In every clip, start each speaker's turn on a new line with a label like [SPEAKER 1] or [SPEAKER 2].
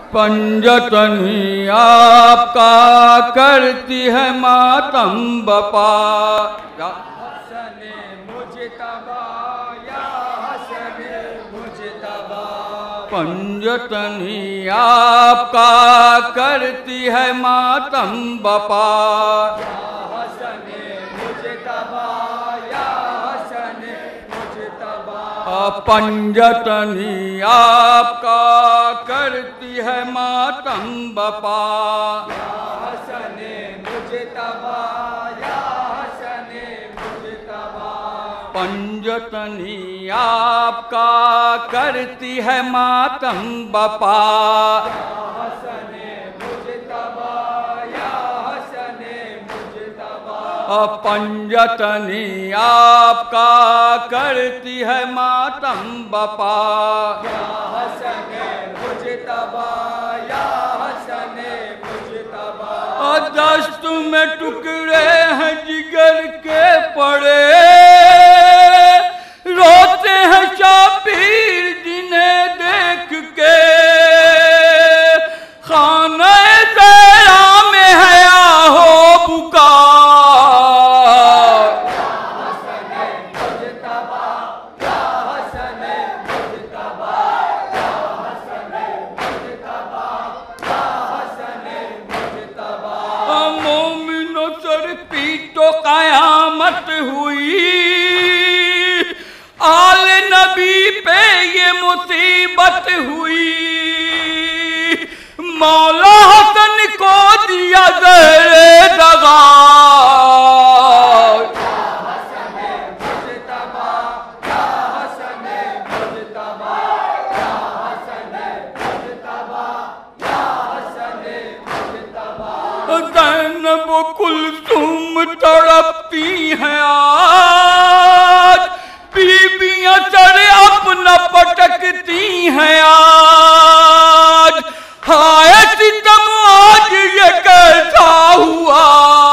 [SPEAKER 1] पंजतनी आपका करती है मातम बपा। हसने मुजतबा या हसने मुजतबा। पंजतनी आपका करती है मातम बपा। हसने मुजतबा या हसने मुजतबा। पंजतनी आपका करती है मातम बपा। हसने मुजतबा या हसने मुजतबा। पंजतनी आपका करती है मातम बपा। हसने मुजतबा या हसने मुजतबा। पंजतनी आपका करती है मातम बपा। हसने मुजतबा या हसने मुजतबा। दस्त में टुकड़े हैं जिगर के पड़े, रोते हैं शाबीर जिन्हें देख के। खाना ज़हरा में है आहो पुकार। कयामत हुई आल नबी पे ये मुसीबत हुई। मौला हसन को दिया ज़हरे दगा। ज़ैनब कुलसूम तड़पती हैं आज, बीबियां सर अपना पटकती हैं आज। हाय सितम आज ये कैसा हुआ।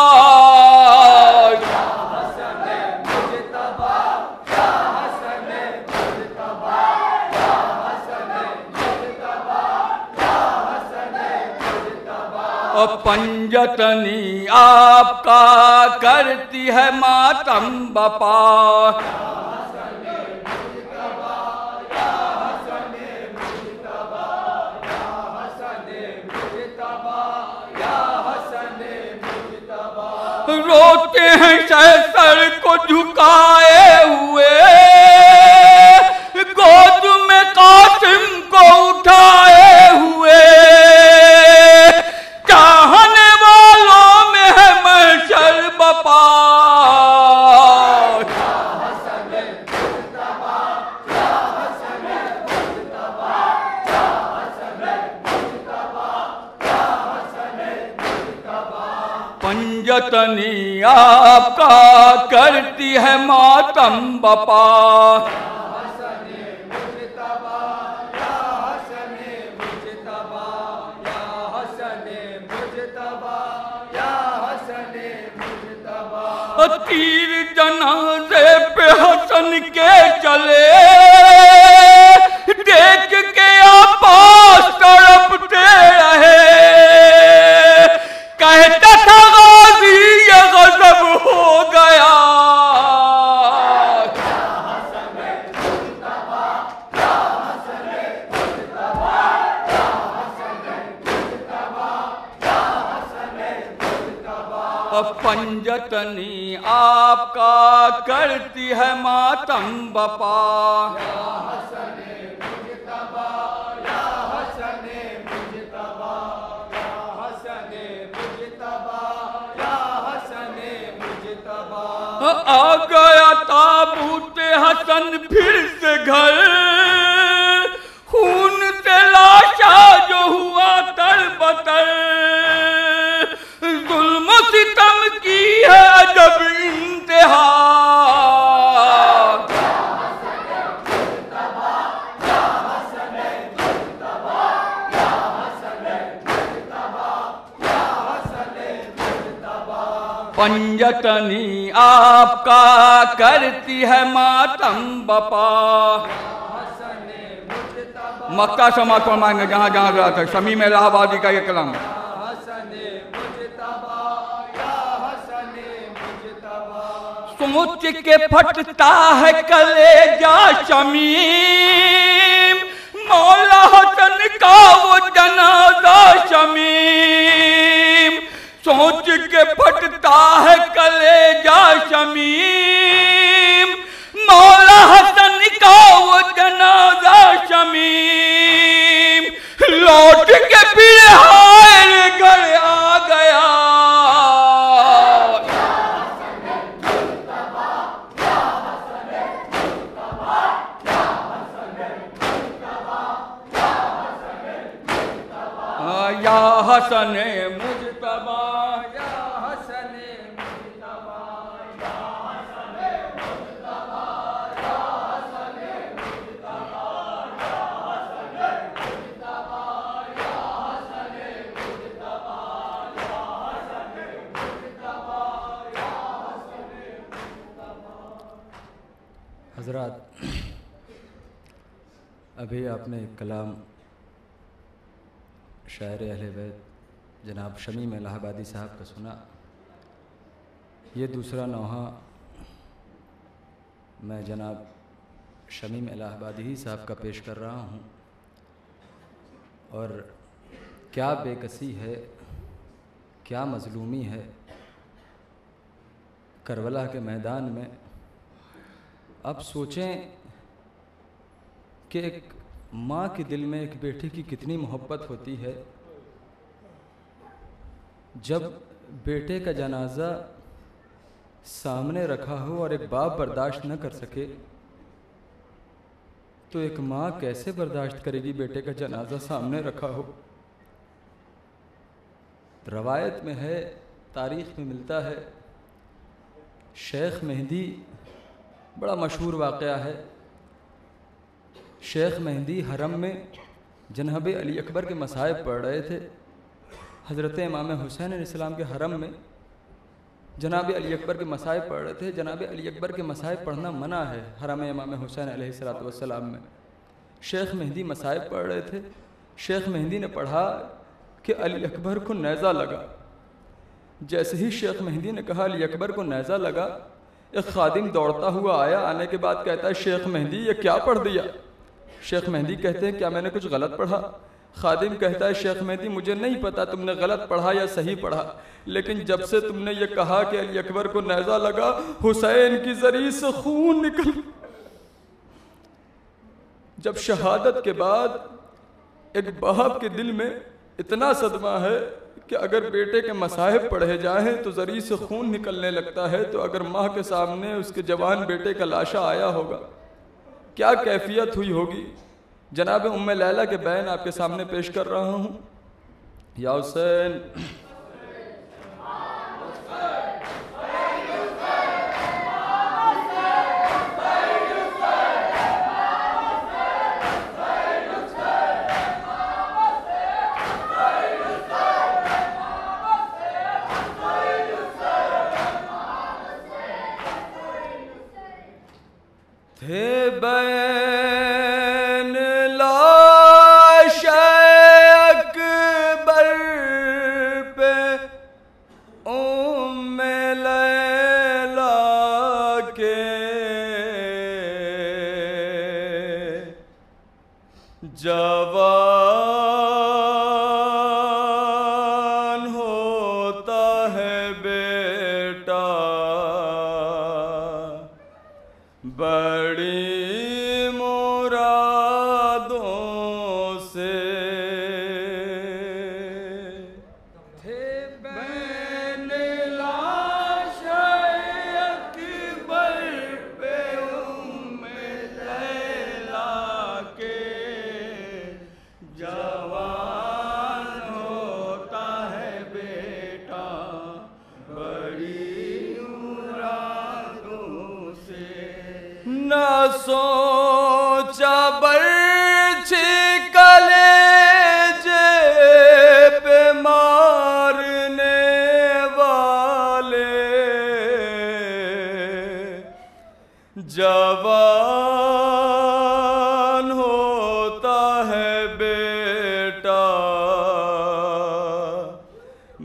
[SPEAKER 1] पंजतनी आपका करती है मातम बपा। रोते हैं सर को झुकाए हुए, गोद में कासिम को उठाए हुए। चाहने वालों में है महशर बपा। पंजतनी आपका करती है मातम बपा। तीर जनाजे पे हसन के चले, देख के आपास तड़पते रहे। कहता था गाजी ये गजब हो गया। पंजतनी आपका करती है मातम बपा। आ गया ताबूत हसन फिर से घर, खून से लाशा जो हुआ तरबतर। जुल्म सितम की है अजब इंतहा। पंजतनी आपका करती है मातम बपा। मक्का समाज फरमाएंगे जहाँ जहाँ गया था। शमीम इलाहाबादी का ये कलाम। सोच के फटता है कलेजा शमीम, मौला हसन का वो जनाजा शमीम। सोच के फटता है कलेजा शमीम, मौला हसन का वो जनाजा शमीम। लौट के फिर हाय घर आ गया। या हसन मुजतबा, या हसन मुजतबा, या हसन मुजतबा, या हसन मुजतबा, या हसन मुजतबा, या हसन मुजतबा, या हसन मुजतबा, या हसन मुजतबा।
[SPEAKER 2] हज़रात, अभी आपने एक कलाम शायर अहले बैत जनाब शमीम इलाहाबादी साहब का सुना। ये दूसरा नौहा मैं जनाब शमीम इलाहाबादी ही साहब का पेश कर रहा हूँ। और क्या बेकसी है, क्या मज़लूमी है करबला के मैदान में। अब सोचें कि एक माँ के दिल में एक बेटे की कितनी मोहब्बत होती है। जब बेटे का जनाजा सामने रखा हो और एक बाप बर्दाश्त न कर सके तो एक माँ कैसे बर्दाश्त करेगी बेटे का जनाजा सामने रखा हो। रवायत में है, तारीख़ में मिलता है, शेख मेहदी, बड़ा मशहूर वाक़या है। शेख मेहदी हरम में जनाब अली अकबर के मसाइब पढ़ रहे थे। हज़रत इमाम हुसैन अलैहिस्सलाम के हरम में जनाब अली अकबर के मसाइब पढ़ रहे थे। जनाब अली अकबर के मसाइब पढ़ना मना है हरम इमाम हुसैन अलैहिस्सलाम में। शेख मेहदी मसाइब पढ़ रहे थे। शेख मेहदी ने पढ़ा कि अली अकबर को नेज़ा लगा। जैसे ही शेख मेहदी ने कहा अली अकबर को नेज़ा लगा, एक खादिम दौड़ता हुआ आया। आने के बाद कहता है, शेख मेहदी ये क्या पढ़ दिया? शेख मेहदी कहते हैं, क्या मैंने कुछ गलत पढ़ा? खादिम कहता है, शेख मेहदी मुझे नहीं पता तुमने गलत पढ़ा या सही पढ़ा, लेकिन जब से तुमने ये कहा कि अली अकबर को नेज़ा लगा, हुसैन की ज़री से खून निकल। जब शहादत के बाद एक बाप के दिल में इतना सदमा है कि अगर बेटे के मसाहिब पढ़े जाएं तो ज़री से खून निकलने लगता है, तो अगर माँ के सामने उसके जवान बेटे का लाशा आया होगा क्या कैफियत हुई होगी। जनाब उम्मे लैला के बयान आपके सामने पेश कर रहा हूँ। या हुसैन थे बैन लाश अकबर पे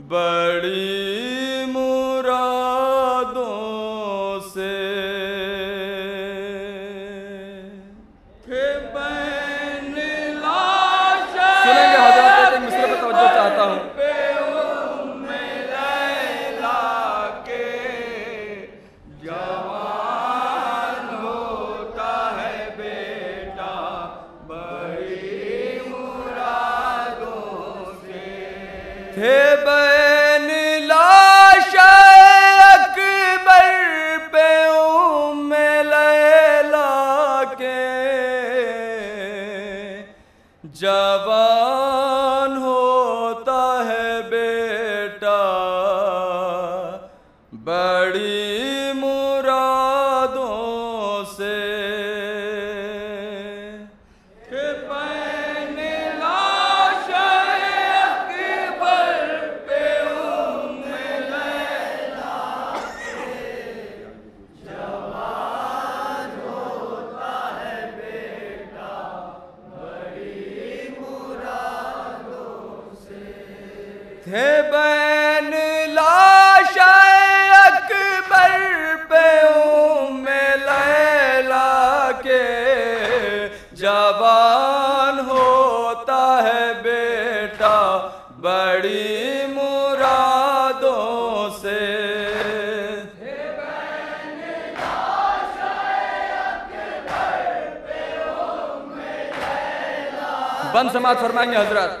[SPEAKER 2] बड़ी मुरादों से। सुनेंगे हजरत, एक मिसरे पर तवज्जो चाहता हूँ। थे बैन लाशा अकबर पे उम्मे लैला के, जवान होता है बेटा बड़ी मुरादों से। थे बैन लाशा अकबर पे उम्मे लैला के, जवान होता है बेटा बड़ी मुरादों से। बंद समाज फरमाएंगे हजरत।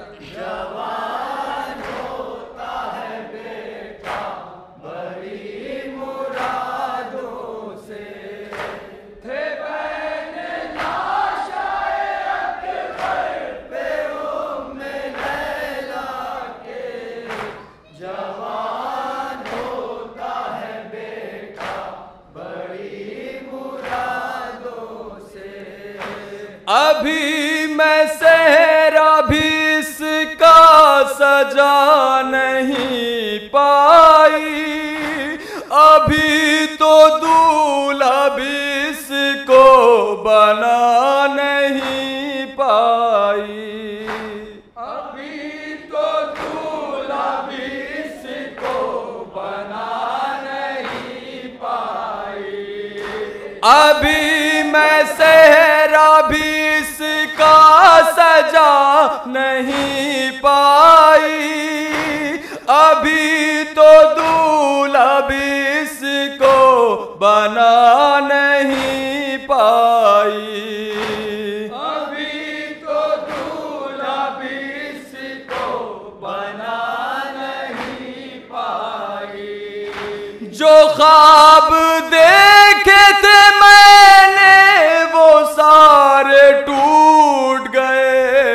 [SPEAKER 2] अभी मैं सेहरा भी इसका सजा नहीं पाई, अभी तो दूल्हा भी इसको बना नहीं पाई। अभी तो दूल्हा भी इसको बना नहीं पाई। अभी मैं सेहरा भी इसका सजा नहीं पाई, अभी तो दूल्हा भी इसको बना नहीं पाई। अभी तो दूल्हा भी इसको बना नहीं पाई। जो ख्वाब देखे थे मैंने वो सारे टूट गए,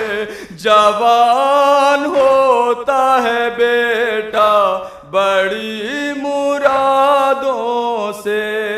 [SPEAKER 2] जवान होता है बेटा बड़ी मुरादों से।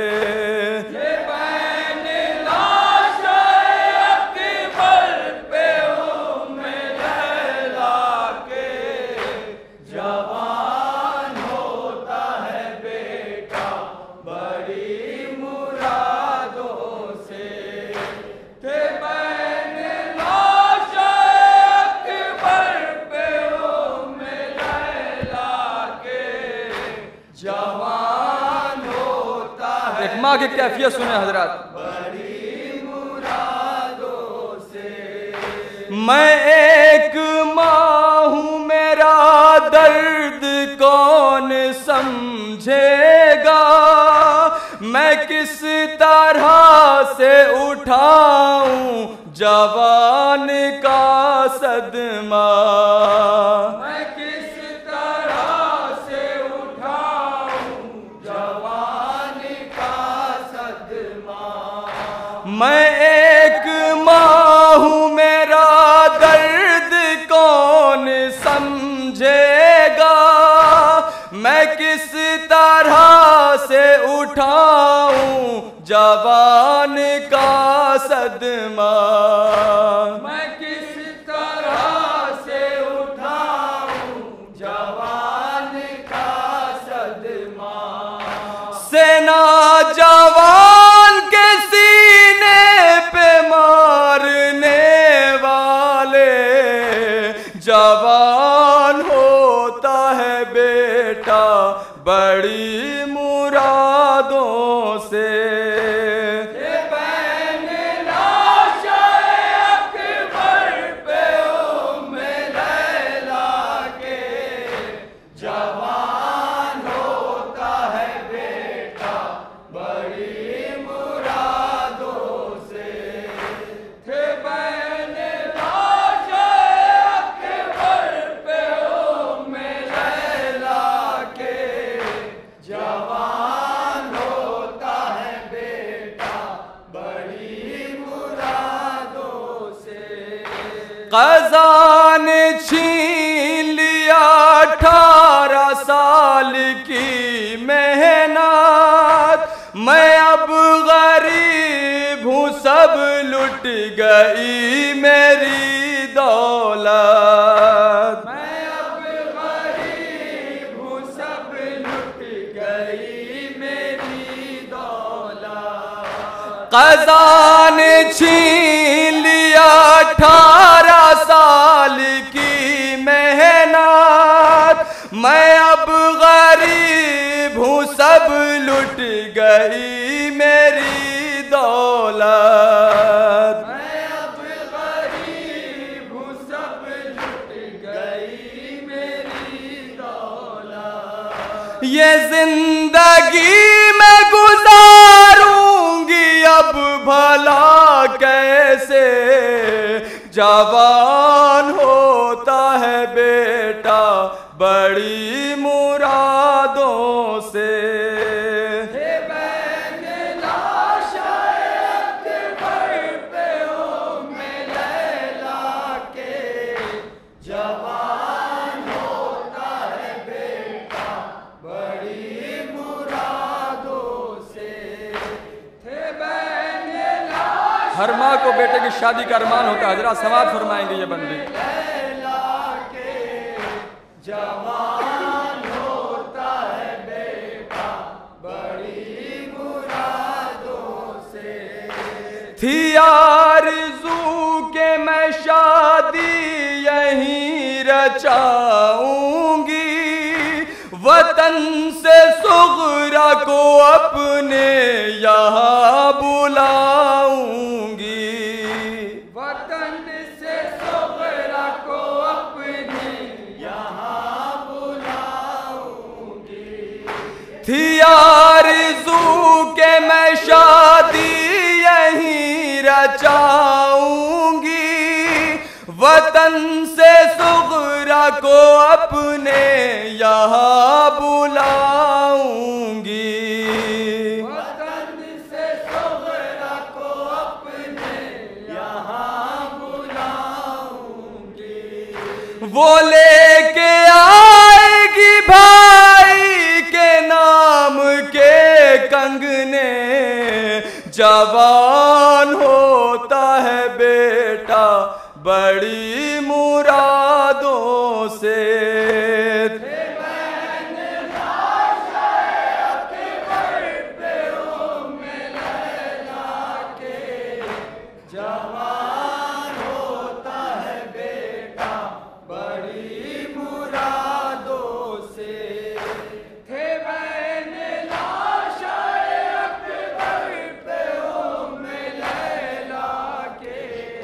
[SPEAKER 2] एक माँ की कैफियत सुने हजरत। बड़ी मुरादों से मैं एक माँ हूँ, मेरा दर्द कौन समझेगा, मैं किस तरह से उठाऊं जवान का सदमा। मैं किस तरह से उठाऊं जवान का सदमा। मैं एक माँ हूँ, मेरा दर्द कौन समझेगा, मैं किस तरह से उठाऊं जवान का सदमा। मैं किस तरह से उठाऊं जवान का सदमा। सेना जवान के सीने पे मारने वाले, जवान होता है बड़ी मुरादों से। क़ज़ा ने छीन लिया 18 साल की मेहनत, मैं अब गरीब हूँ सब लुट गई मेरी दौलत। मैं अब गरीब हूँ सब लुट गई मेरी दौलत। क़ज़ा ने छीन लिया 18 साल की मेहनत, मैं अब गरीब हूँ सब लुट गई मेरी दौलत। मैं अब गरीब हूँ सब लुट गई मेरी दौलत। ये जिंदगी मैं गुजारूंगी अब भला कैसे, जवान होता है बेटा बड़ी मुरादों से। जवान होता है बेटा बड़ी मुरादों से। हर माँ को बेटे की शादी का अरमान होता है। हजरात समाज फरमाएंगे ये बंदी। जवान होता है बेटा बड़ी मुरादों से। थी आरज़ू के मैं शादी यहीं रचाऊंगी, वतन से सुगरा को अपने यहाँ बुलाऊंगी। वतन से सुगरा को अपने यहाँ बुलाऊंगी। थी आरज़ू के मैं शादी यहीं रचाऊंगी, वतन से सुगरा को अपने यहाँ बुलाऊंगी। वतन से सुगरा को अपने यहाँ बुलाऊंगी। वो लेके आएगी भाई के नाम के कंगने, जवान होता है बेटा बड़ी मुरादों से। जवान होता है बेटा बड़ी मुरादों से। थे मैंने लाशाए अकबर पे हो में लैला के,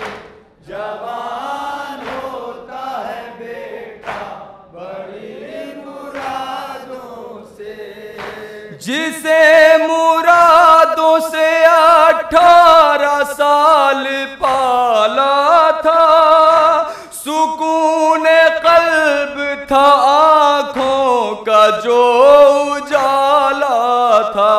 [SPEAKER 2] जवान होता है बेटा बड़ी मुरादों से। जिसे मुरादों से 18 साल पाला था, सुकून कल्ब था आँखों का जो उजाला था।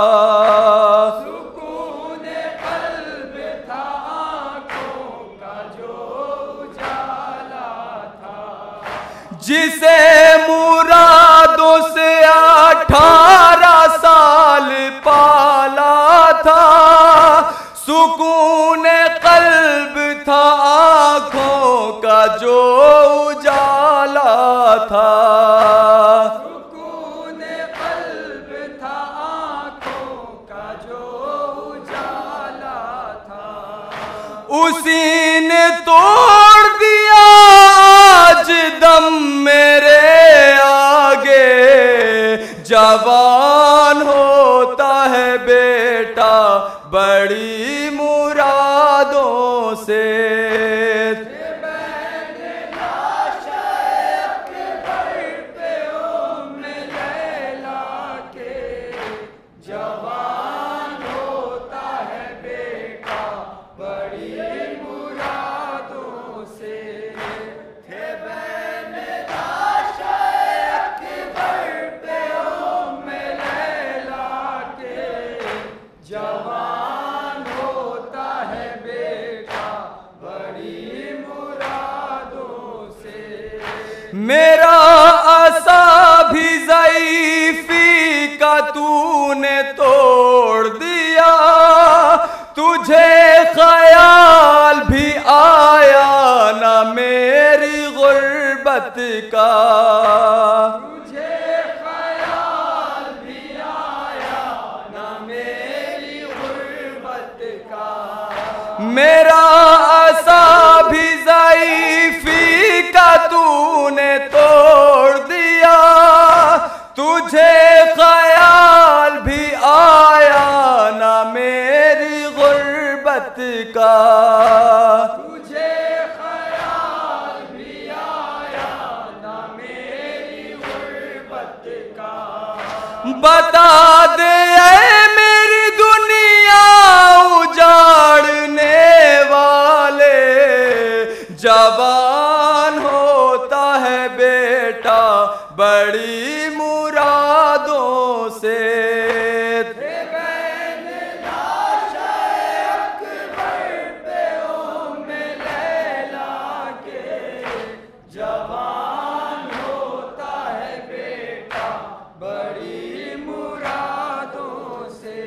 [SPEAKER 2] सुकून कल्ब था आँखों का जो उजाला था। जिसे मुरादों से 18 साल पाला था, सुकून कल्ब था आँखों का जो उजाला था। सुकून कल्ब था आँखों का जो उजाला था। उसी ने तोड़ दिया आज दम मेरे आगे, जा जवान होता है बेटा बड़ी मुरादों से। मेरा आसा भी ज़ईफ़ी का तूने तोड़ दिया, तुझे ख्याल भी आया ना मेरी गुर्बत का। तुझे ख्याल भी आया ना मेरी गुर्बत का। मेरा आसा भी ज़ईफ़ी का तूने तोड़ दिया, तुझे ख्याल भी आया ना मेरी गुर्बत का। तुझे ख्याल भी आया ना मेरी गुर्बत का। बता दे ऐ मेरी दुनिया उजाड़ने वाले, जवान होता है बेटा बड़ी मुरादों से। जवान होता है बेटा बड़ी मुरादों से।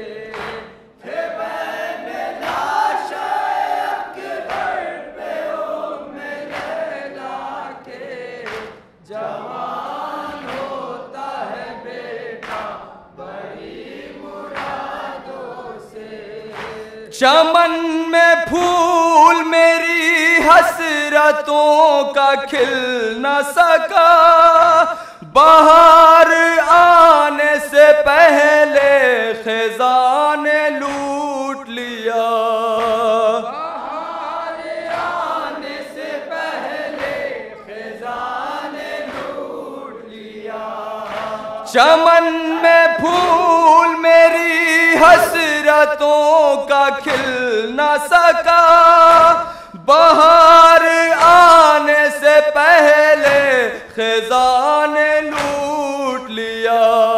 [SPEAKER 2] जवान होता है बेटा बड़ी मुरादों से। चमन में फूल मेरी हसरतों का खिल न सका, बाहर आने से पहले खिज़ां ने लूट लिया। चमन में फूल मेरी हसरतों का खिल न सका, बाहर आने से पहले खिज़ां ने लूट लिया।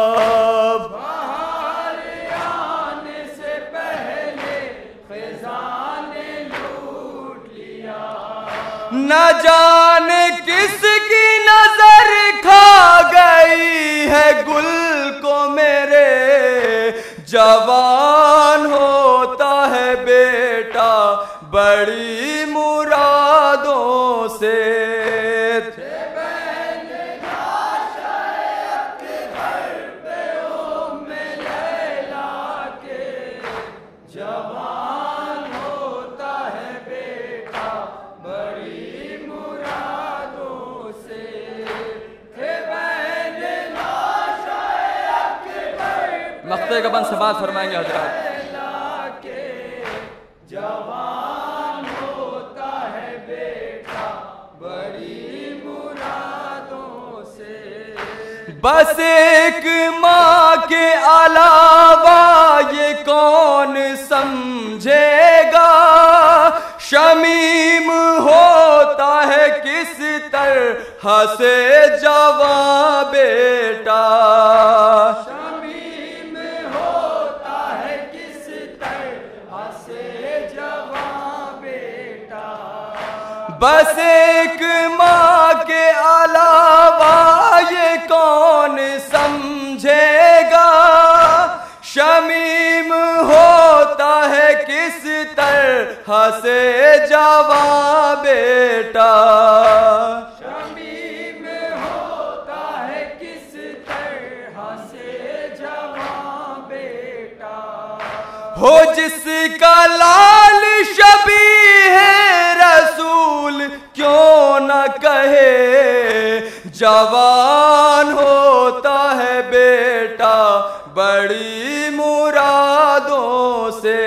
[SPEAKER 2] बाहर आने से पहले खिज़ां ने लूट लिया। न जाने किसकी नजर खा गई है गुल को मेरे, जवान होता है बेटा बड़ी मुरादों से। जवान होता है बेटा बड़ी मुरादों से। मक्ते का बंद समाज फरमाएंगे हजरात। जवान होता है बेटा बड़ी मुरादों से। बस एक माँ के अलावा ये कौन समझेगा, शमीम होता है किस तरह से जवां बेटा। बस एक माँ के अलावा ये कौन समझेगा, शमीम होता है किस तरह से जवां बेटा। शमीम होता है किस तरह से जवां बेटा। हो जिसका लाल शबीह रसूल क्यों न कहे, जवान होता है बेटा बेटा बड़ी मुरादों से।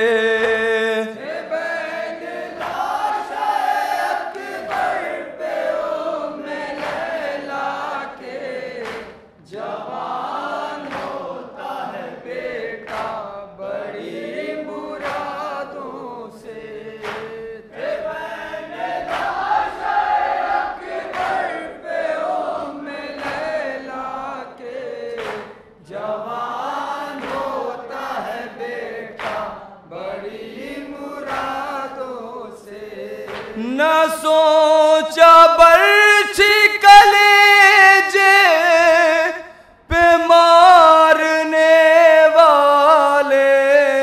[SPEAKER 2] न सोचा बर्छी कलेजे पे मारने वाले,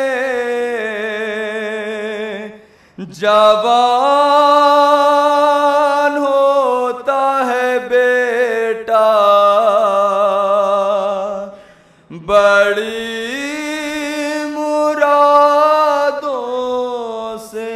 [SPEAKER 2] जवान होता है बेटा बड़ी मुरादों से।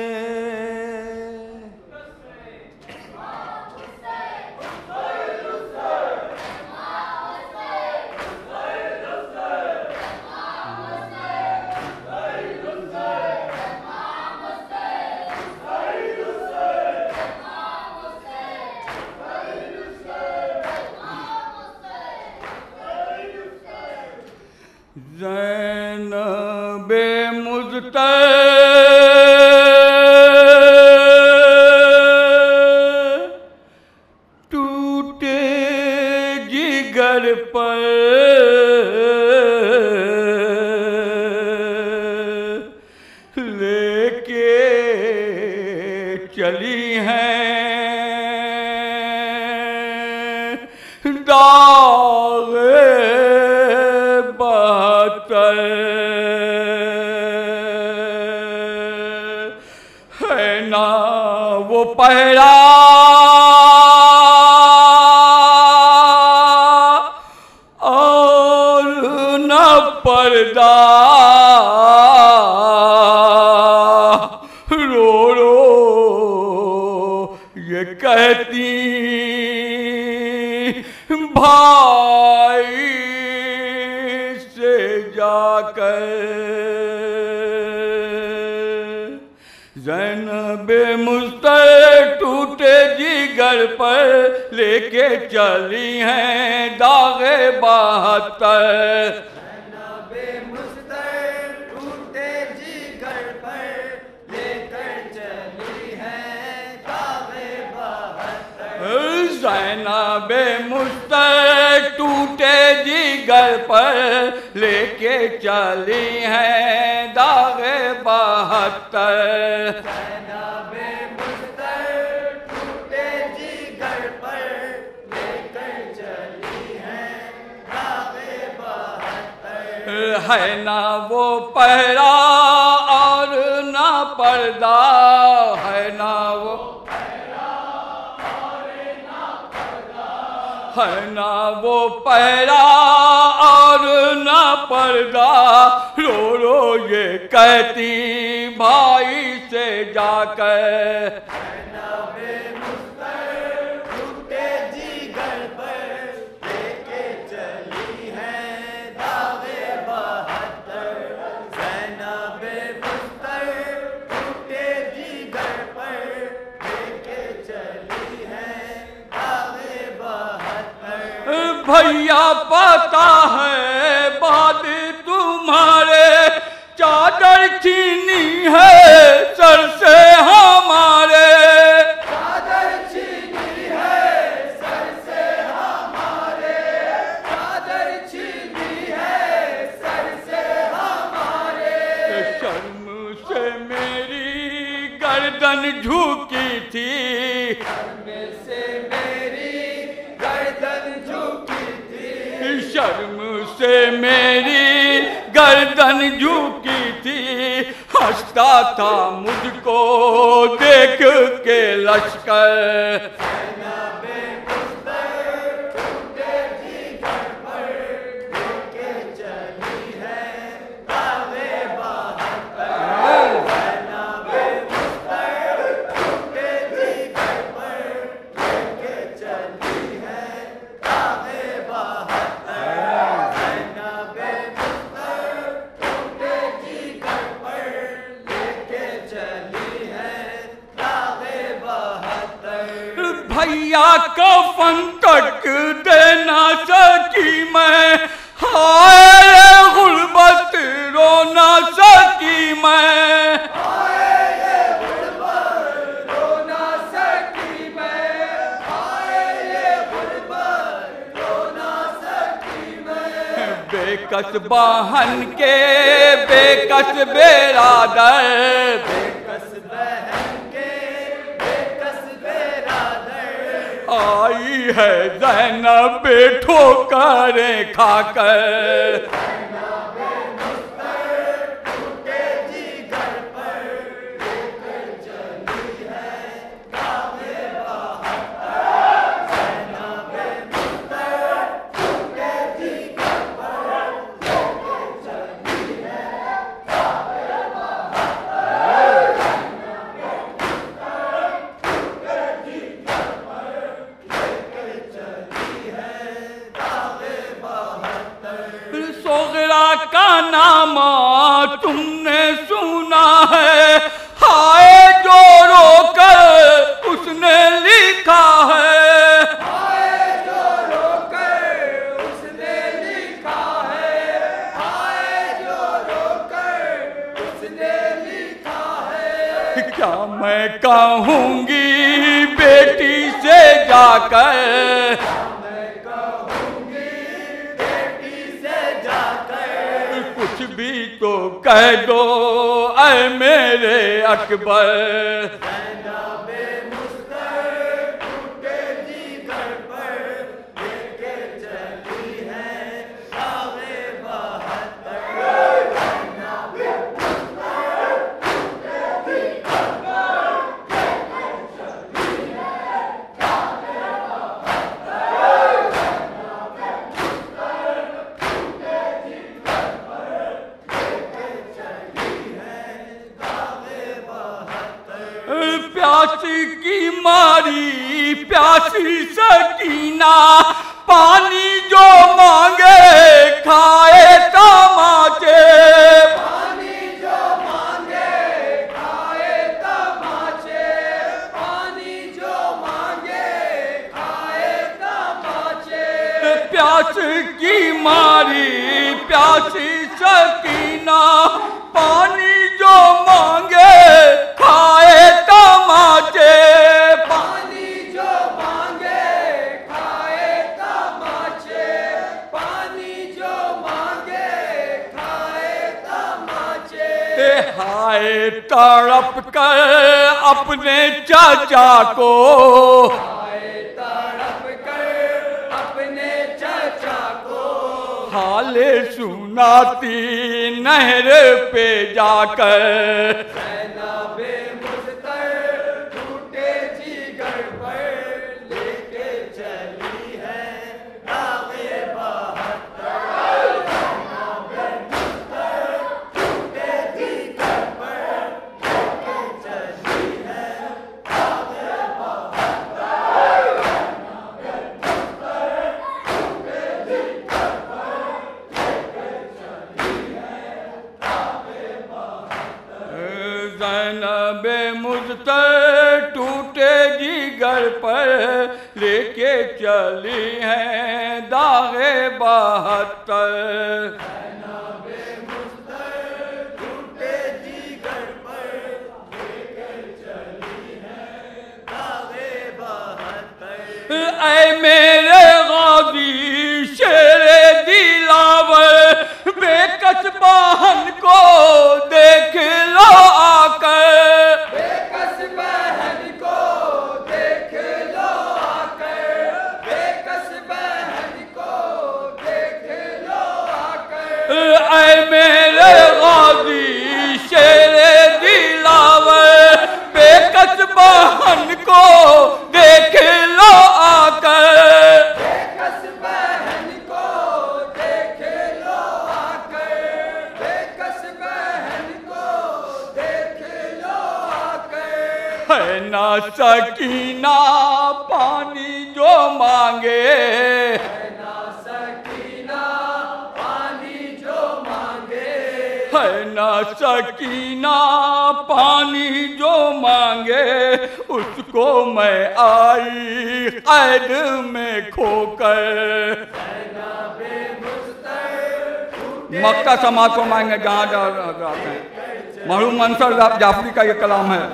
[SPEAKER 1] ज़ैनबे मुज़्तफ़ा टूटे जिगर पर लेके चली हैं दाग़े है ना वो पहरा और न पर्दा, रो रो ये कहती भाई से जाकर। ज़ैनबे मुज़्तफ़ा टूटे जिगर पर लेके चली हैं दाग़े 72।
[SPEAKER 2] ज़ैनबे मुज़्तफ़ा टूटे जिगर पर लेकर चली हैं दाग़े 72।
[SPEAKER 1] ज़ैनबे मुज़्तफ़ा टूटे जिगर पर लेके चली हैं दाग़े 72।
[SPEAKER 2] ज़ैनबे मुज़्तफ़ा टूटे जिगर पर लेकर चली हैं दाग़े 72।
[SPEAKER 1] है ना वो पहरा और ना पर्दा, है ना वो है ना वो पहरा और ना पर्दा, रो रो ये कहती भाई से जाकर।
[SPEAKER 2] ज़ैनबे मुज़्तफ़ा टूटे जिगर पर लेके चली हैं दाग़े 72। ज़ैनबे मुज़्तफ़ा टूटे जिगर पर लेके चली हैं दाग़े 72।
[SPEAKER 1] भैया पता है बात तुम्हारे चादर छीनी है सर से हमारे,
[SPEAKER 2] चादर छीनी है सर से हमारे, चादर छीनी है सर से हमारे।
[SPEAKER 1] शर्म से मेरी गर्दन झुकी थी,
[SPEAKER 2] शर्म से मेरी गर्दन झुकी थी,
[SPEAKER 1] शर्म से मेरी गर्दन झुकी थी। हंसता था मुझको देख के लश्कर।
[SPEAKER 2] ज़ैनबे मुज़्तफ़ा टूटे जिगर पर लेके चली हैं दाग़े 72। ज़ैनबे मुज़्तफ़ा टूटे जिगर पर लेके चली हैं दाग़े 72। ज़ैनबे
[SPEAKER 1] या कफन तक दे ना सकी मैं, हाय गुर्बत रो ना सकी मैं, हाय गुर्बत रो ना सकी मैं, हाय गुर्बत रो ना सकी मैं। बेकस बहन के बेकस बेरादर, बेकस बहन के बेकस बेरादर, आई है ज़ैनब ठोकरें खाकर, तुमने सुना है, हाय जो रोकर उसने लिखा है, हाय जो रोकर उसने लिखा है, हाय जो रोकर उसने लिखा है। क्या मैं कहूँगी बेटी से जाकर, कुछ भी तो कह दो ऐ मेरे अकबर, प्यासी की मारी प्यासी सकीना, पानी जो मांगे खाए तमाचे, पानी जो मांगे खाए तमाचे, पानी जो मांगे खाए तमाचे। प्यास की मारी प्यासी सकीना, पानी जो मांगे खाए तमाचे, पानी जो मांगे खाए तमाचे, पानी जो मांगे खाए तमाचे। हाय तड़प कर अपने चाचा को, हाय तड़प कर अपने चाचा को, हाले सुनाती नहर पे जाकर, ज़ैनब मुज़्तर टूटे जिगर पर लेके चली हैं दागे 72। ज़ैनब मुज़्तर टूटे जिगर पर लेके चली हैं दागे 72। ऐ मेरे गाज़ी शेरे दिलावर, बेकस बहन को देख लो आकर, बेकस बहन को देख लो आकर, बेकस बहन को देख लो आकर। ऐ मेरे गाज़ी शेरे दिलावर, बेकस बहन को देख लो आकर, बेकस बहन को देख लो आकर, बेकस बहन को देख लो आकर। है ना सकीना पानी जो मांगे, है ना सकीना पानी जो मांगे, है ना सकीना पानी जो मांगे, उसको मैं आई कैद में खोकर। मक्का समाज को मांगे जहाँ जाते हैं। मरहूम मंसूर जाफरी का ये कलाम है।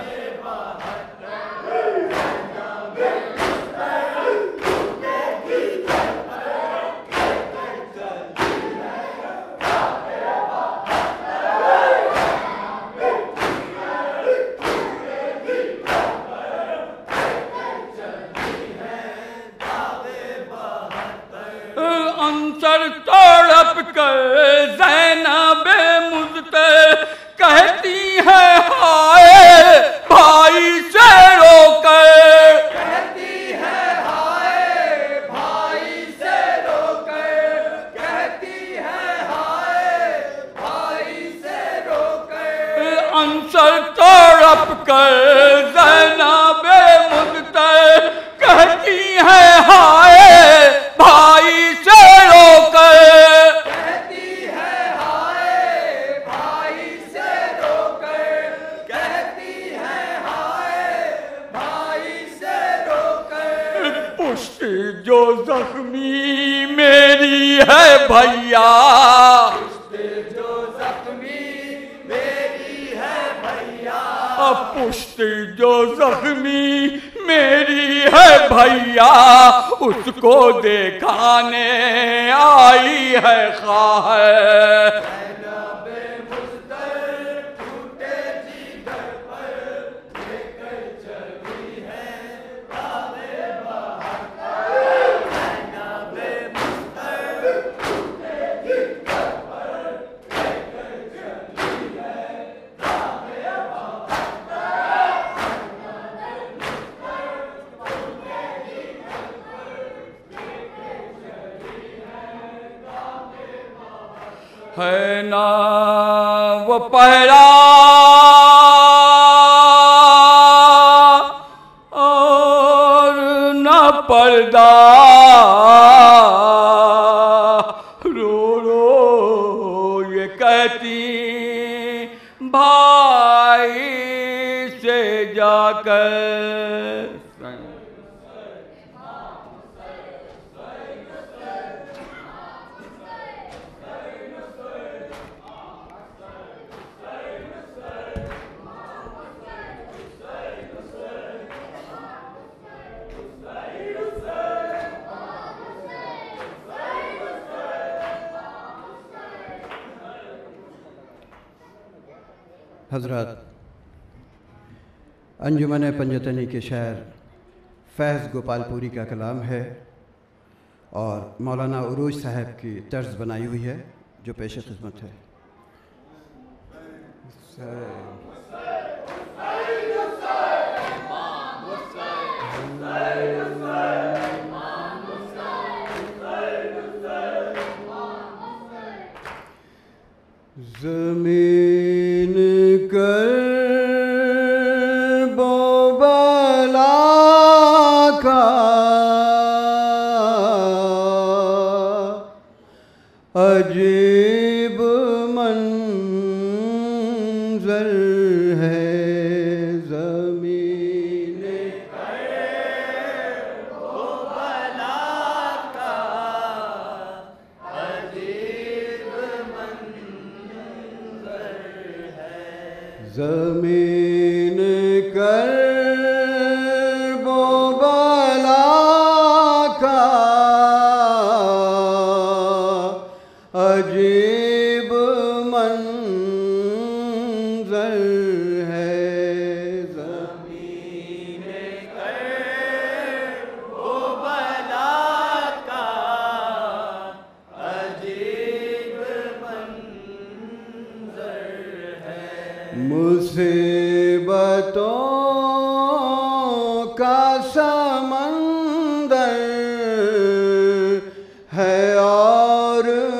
[SPEAKER 1] अंसर तड़प कर ज़ैनबे मुझसे कहती है हाय भाई से रोकर। कहती है हाय भाई से रोकर। कहती है हाय भाई से रोकर। अंसर तड़प कर ज़ैनबे मुझसे कहती है हाय भाई से रोकर। कहती है हाय भाई से रोकर। कहती है हाय भाई से रोकर। पुष्टि जो जख्मी मेरी है भैया। पुष्टि जो जख्मी मेरी है भैया। पुष्टि जो जख्मी मेरी है भैया उसको देखाने आई है ख़ाह। है ना वो पहरा और न पर्दा। रो रो ये कहती भाई से जाकर।
[SPEAKER 3] हज़रत, अंजुमन पंजतनी के शायर फैज़ गोपालपुरी का कलाम है और मौलाना उरूज साहब की तर्ज बनाई हुई है जो पेश खिदमत है। ज़मीन कर बोबला का अजीब मंज़र है। ज़मीन कर बोबला का अजीब ज़मीन कर बोबला का अजीब मंज़र है। ज़मीन कर बोबला का अजीब मंज़र है। मुसीबतों का समंदर है और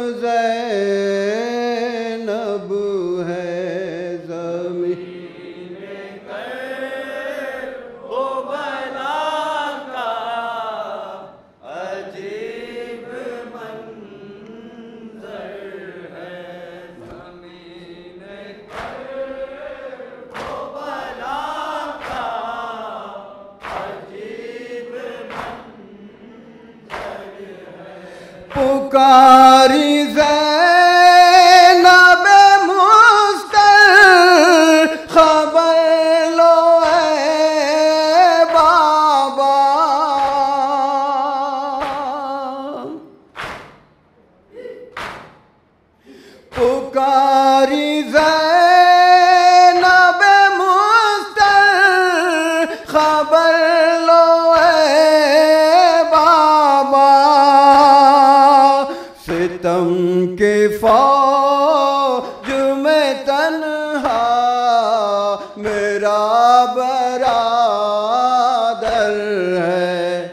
[SPEAKER 3] ज़ैनब है। ज़मीन कर बोबला का अजीब मंज़र है। ज़मीन कर बोबला का पुकारी ज़ैनब मुस्तर खबर लो ऐ बाबा। पुकारी ज़ैनब मुस्तर खबर लो ऐ बाबा। सितम के फौज में तन्हा मेरा बरादर है।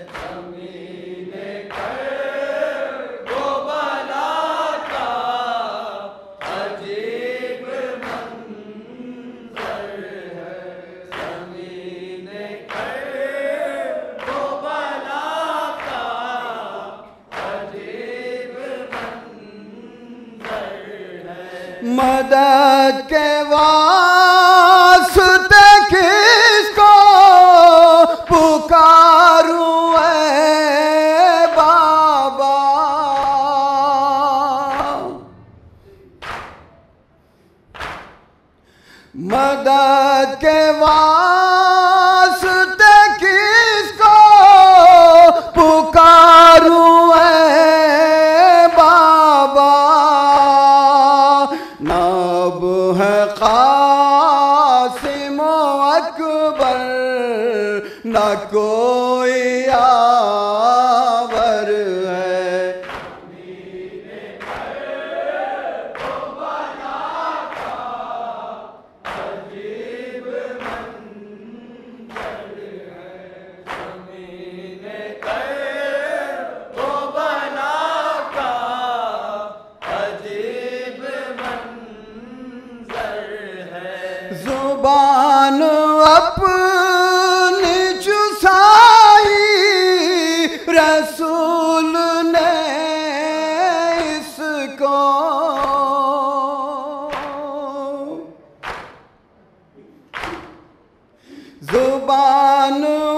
[SPEAKER 3] मदद के वास्ते किसको पुकारूं ऐ बाबा। मदद के वास्ते किसको पुकारूं ऐ बाबा। नाब है क़ासिम अकबर न कोई यावर है। ज़ुबान अपनी चुसाई रसूल ने इसको। ज़ुबान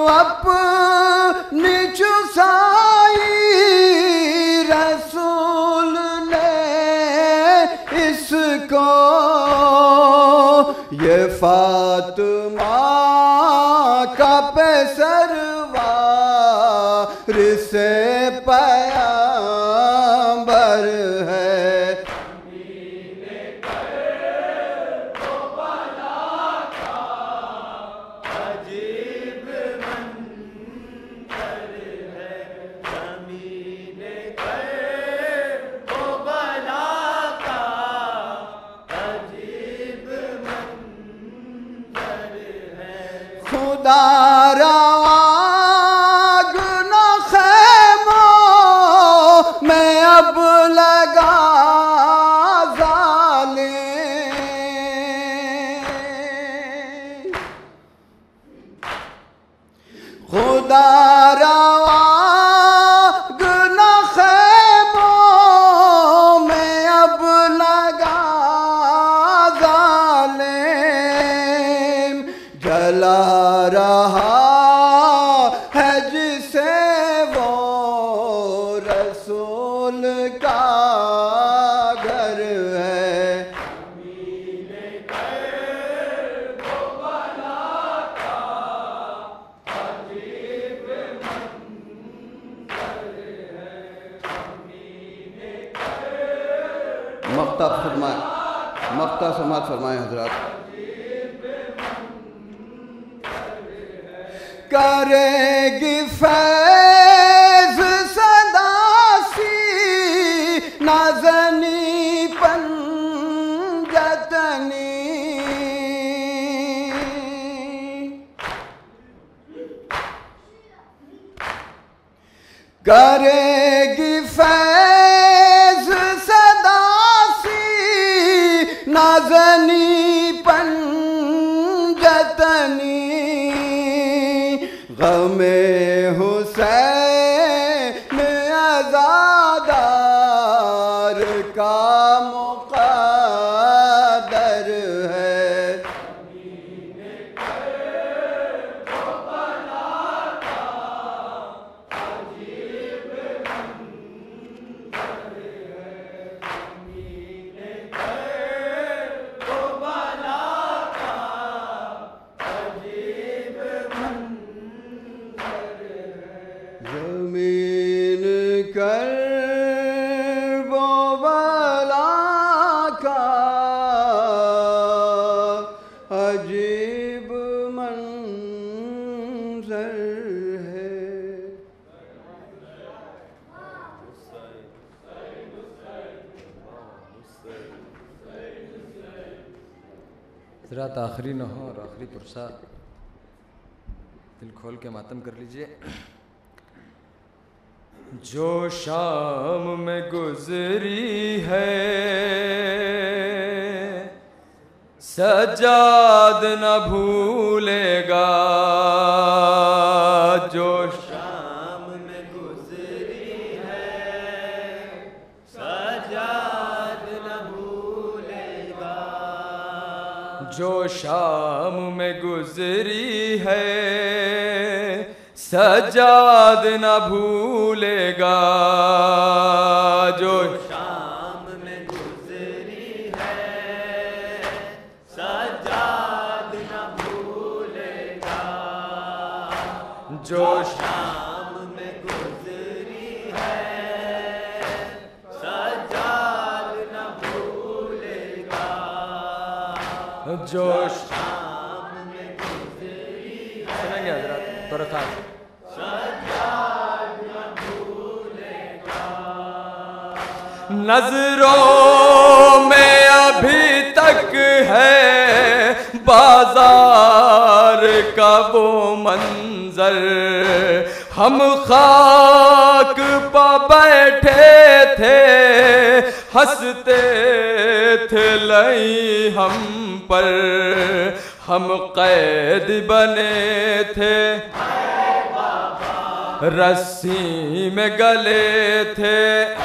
[SPEAKER 3] अपनी चुसाई रसूल ने इसको। ये फातिमा का पैसरवार से पैगंबर है। खुदारा आग न खैमों में अब लगा ज़ालिम। खुदारा आग न खैमों में अब लगा ज़ालिम। जला रहा है जिसे वो रसूल का घर है। मक्ता समात फरमाए हजरात। करेगी फैज़ सदासी नाज़नी पंजतनी। करेगी फैज़ सदासी नाज़नी पंजतनी। गमे हुसैन अज़ादार का मुक़द्दर है।
[SPEAKER 2] हज़रात आखिरी न हो और आखिरी पुरसा दिल खोल के मातम कर लीजिए। जो शाम में गुजरी है सज्जाद न भूलेगा, जो शाम में गुजरी है सज्जाद न भूलेगा, जो शाम में गुजरी है सज्जाद न भूलेगा, जो शाम में गुजरी है सज्जाद न भूलेगा, जो शाम में गुजरी है सज्जाद न भूलेगा, जो शाम में गुजरी है। सुनेंगे हज़रात तो रखा नजरों में अभी तक है बाजार का वो मंजर, हम खाक पर बैठे थे हंसते थे लई हम पर, हम कैद बने थे रस्सी में गले थे,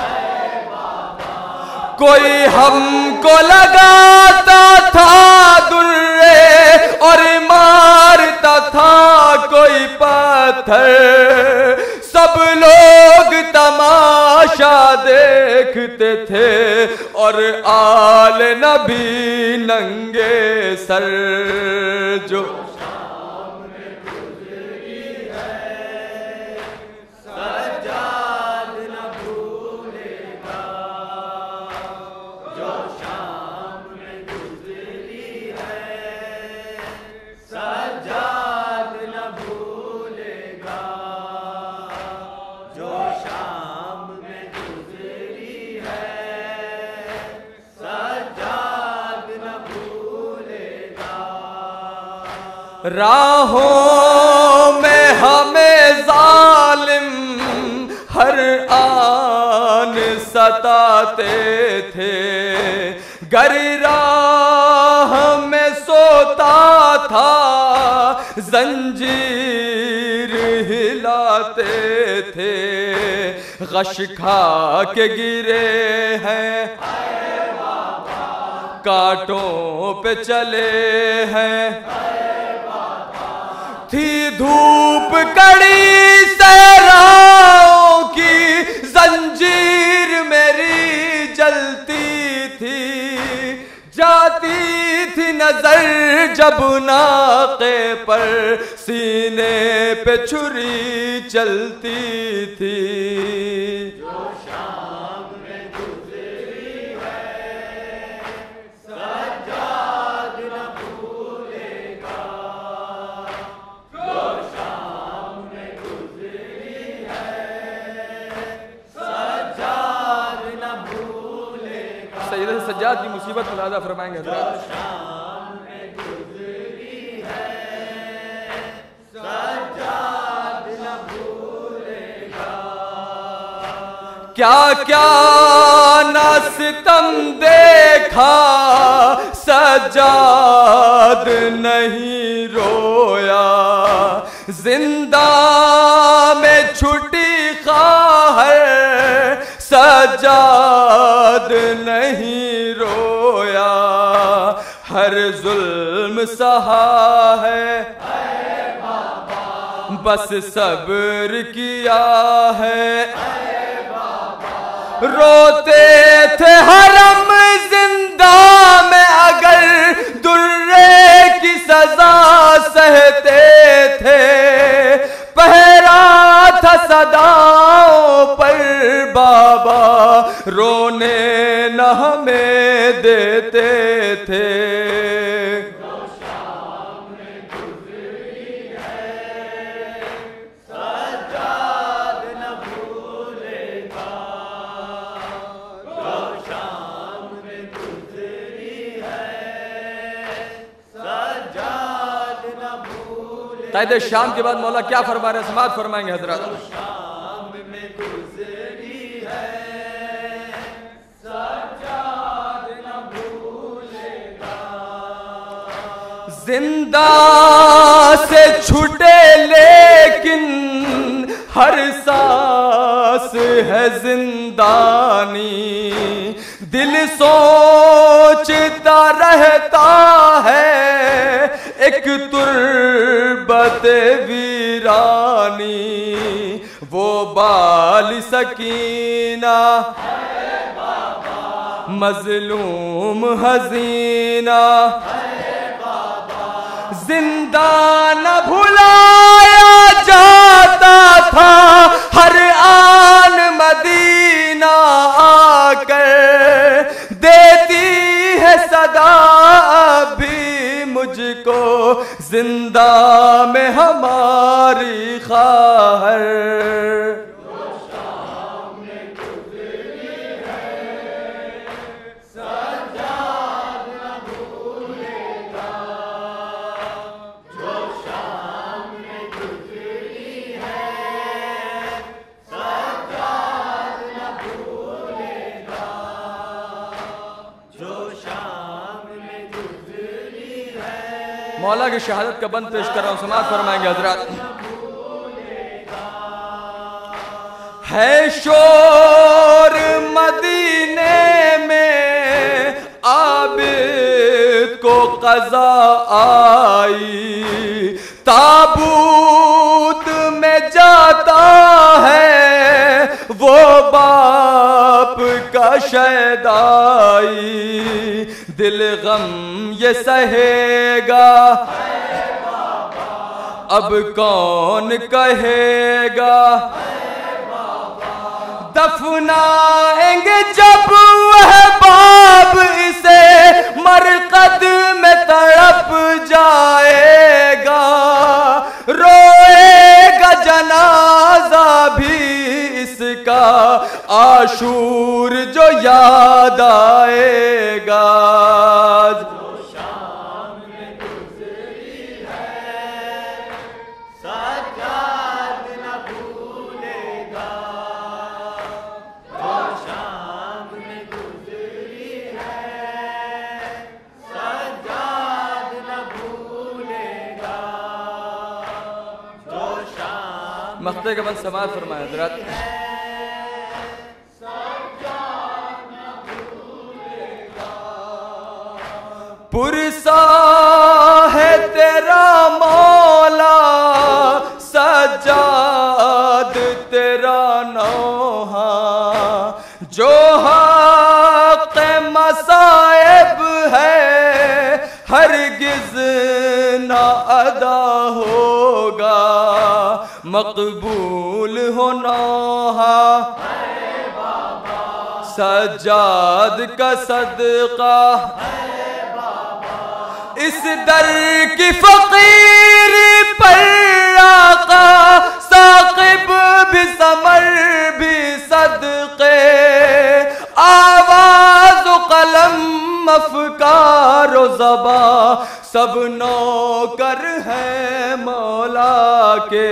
[SPEAKER 2] कोई हमको लगाता था दुर्रे और मारता था कोई पत्थर, सब लोग तमाशा देखते थे और आल नबी नंगे सर, जो राहों में हमें जालिम हर आन सताते थे, गर राह में सोता था जंजीर हिलाते थे, गश खा के गिरे हैं कांटों पे चले हैं, थी धूप कड़ी सहराओं की जंजीर मेरी जलती थी, जाती थी नजर जब नाके पर सीने पे छुरी चलती थी, जो शाम में गुजरी है सज्जाद न भूलेगा, जो शाम में गुजरी है सज्जाद न भूलेगा। सैयद सज्जाद की मुसीबत मुलाजा फरमाएंगे हज़रात। शाम में गुजरी है सज्जाद न भूलेगा, क्या क्या ना सितम देखा सज्जाद नहीं रोया, जिंदा में छुटी ख़ाहर सज्जाद नहीं रोया, हर जुल्म सहा है बस सब्र किया है, रोते थे हरम जिंदा में अगर दुर्रे की सजा सहते थे, पहरा था सदाओं पर बाबा रोने न हमें देते थे, क़ैद शाम के बाद मौला क्या फरमा रहे हैं, समाअत फरमाएंगे हजरत।
[SPEAKER 4] शाम में गुजरी है सज्जाद न भूलेगा,
[SPEAKER 2] जिंदा से छूटे लेकिन हर सांस है जिंदानी, दिल सोचता रहता है एक तुर्बत वीरानी, वो बाल सकीना मजलूम हसीना, जिंदा न भुलाया जाता था हर आन मदीना आकर, देती है सदा भी मुझको जिंदा में हमारी ख़ाहर। मौला की शहादत का बंद पेश कर रहा हूं, समाअत फरमाएंगे हजरत। है शोर मदीने में आबिद को क़ज़ा आई, ताबूत में जाता है वो बाप का शैदाई, दिल गम ये सहेगा अब कौन कहेगा, दफनाएंगे जब वह बाप इसे मरकद में तड़प जाएगा, रोएगा जनाजा भी इसका आशूर जो याद आएगा। मख्ते के बंद समाअत फरमाए हजरत। पुरसा है तेरा मौला सज्जाद तेरा नौहा, जो हक़ मसाइब है हरगिज़ ना अदा होगा, मकबूल हो नौहा सज्जाद का सदका, इस दर की फकीर पर आका साकिब भी समर भी सदके, आवाज़ कलम अफ़कार ज़बा सब नौकर है मौला के।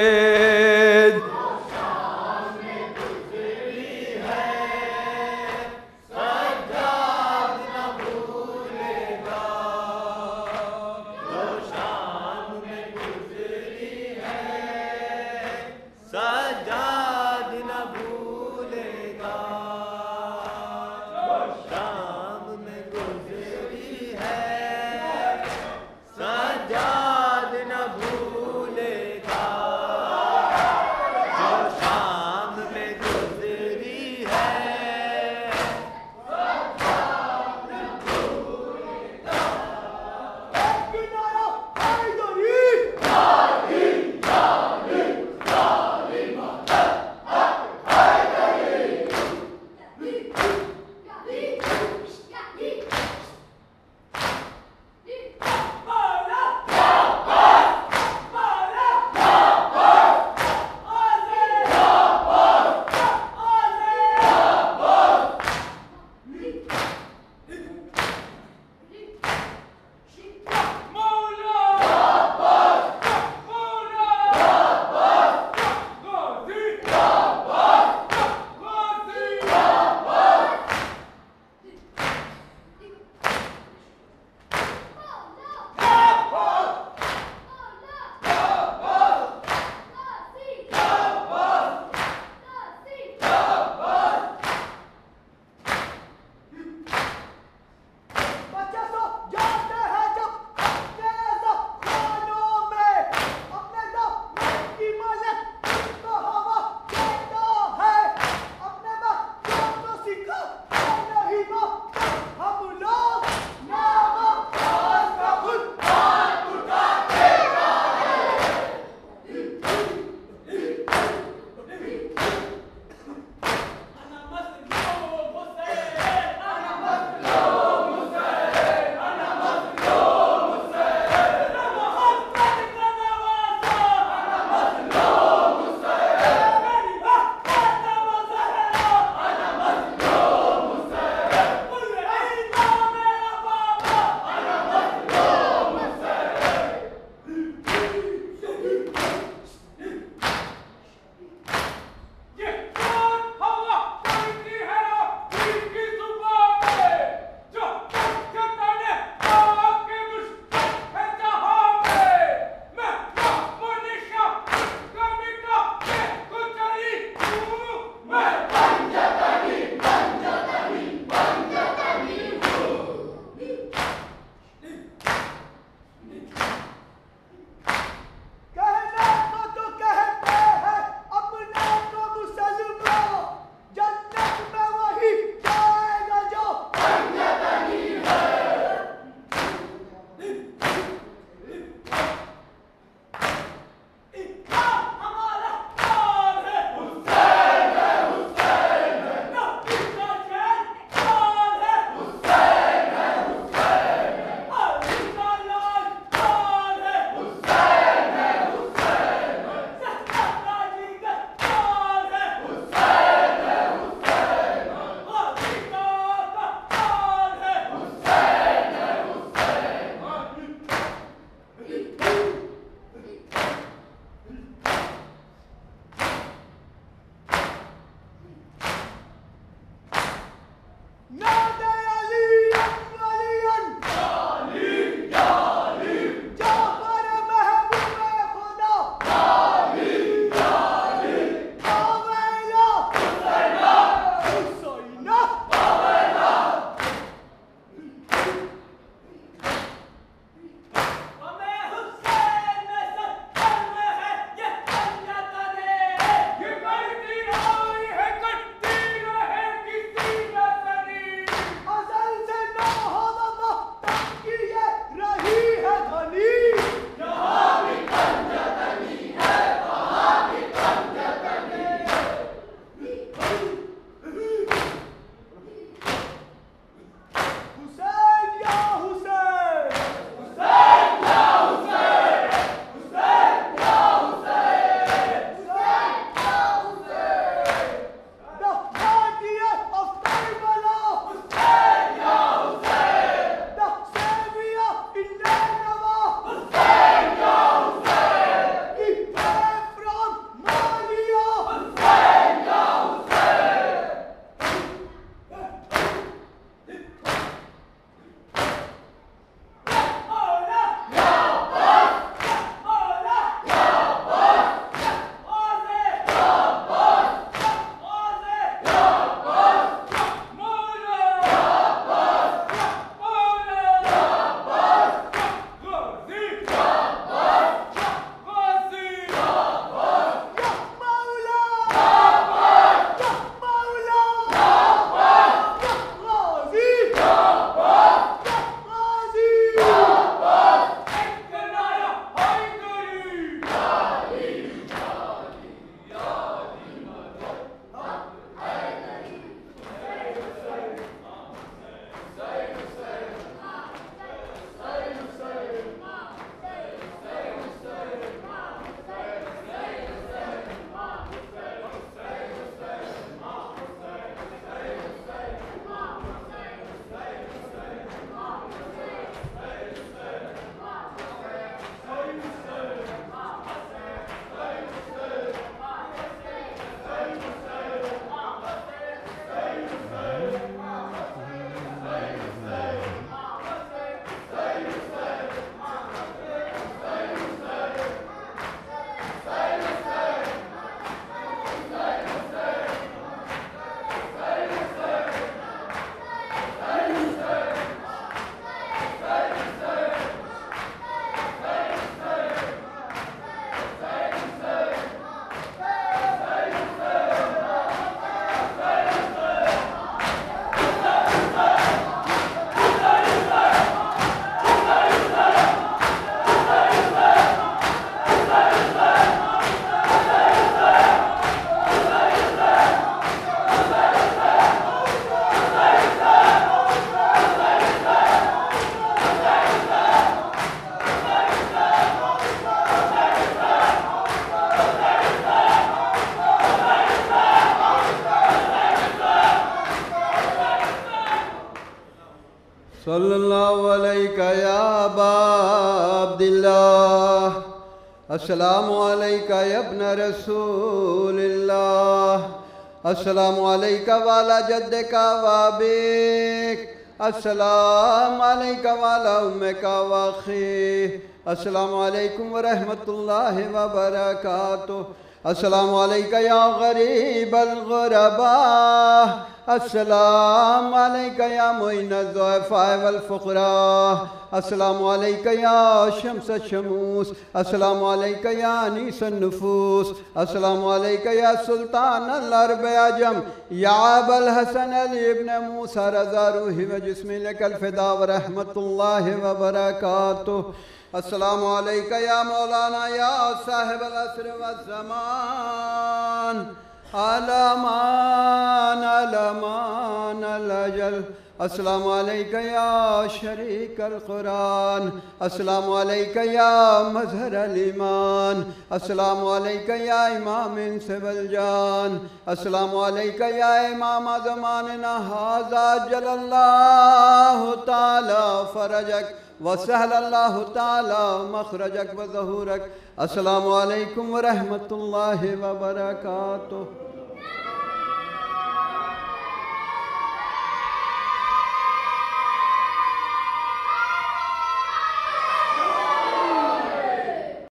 [SPEAKER 3] सल्लल्लाहु अलैका या अबा अब्दिल्लाह, अस्सलामु अलैका या इब्न रसूलिल्लाह, अस्सलामु अलैका वाला जद्दिका व अबीक, अस्सलामु अलैका वाला उम्मिका व अखीक, अस्सलामु अलैकुम व रहमतुल्लाहि व बरकातुहू, अस्सलामु अलैका या गरीबल गुरबा, अस्सलामु अलैका या मुइनज़ ज़ुअफ़ा वल फ़ुक़रा, अस्सलामु अलैका या शम्स शमूस, अस्सलामु अलैका या अनीसन नुफूस, अस्सलामु अलैका या सुल्तान अल अरब अजम, या अबल हसन अली इब्न मूसा रज़ा रूही व जिस्मी लकल फ़िदा व रहमतुल्लाहि व बरकातुहू, अस्सलामु अलैका या मौलाना या साहिबल असर व ज़मान, अलमान अलमान अलजल, अस्सलामु अलैका या शरीकल कुरान, अस्सलामु अलैका या मज़हर अल ईमान, अस्सलामु अलैका या इमाम इंस वल जान, अस्सलामु अलैका या इमाम ज़मानना हाज़ा जल्लल्लाहु ताला फरजक वसहलल्लाहु ताला मखरजक व ज़हूरक, अस्सलामु अलैकुम व रहमतुल्लाहि व बरकातुहू।